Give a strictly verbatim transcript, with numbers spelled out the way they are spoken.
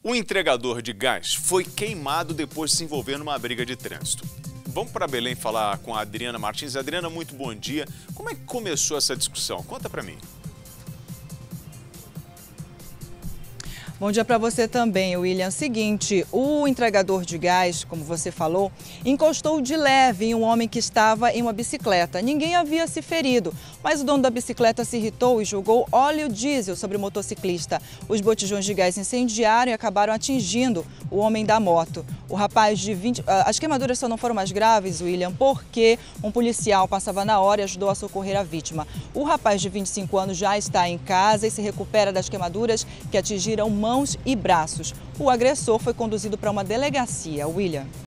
O entregador de gás foi queimado depois de se envolver numa briga de trânsito. Vamos para Belém falar com a Adriana Martins. Adriana, muito bom dia. Como é que começou essa discussão? Conta para mim. Bom dia para você também, William. Seguinte, o entregador de gás, como você falou, encostou de leve em um homem que estava em uma bicicleta. Ninguém havia se ferido, mas o dono da bicicleta se irritou e jogou óleo diesel sobre o motociclista. Os botijões de gás incendiaram e acabaram atingindo o homem da moto. O rapaz de vinte... As queimaduras só não foram mais graves, William, porque um policial passava na hora e ajudou a socorrer a vítima. O rapaz de vinte e cinco anos já está em casa e se recupera das queimaduras que atingiram mãos e braços. O agressor foi conduzido para uma delegacia. William.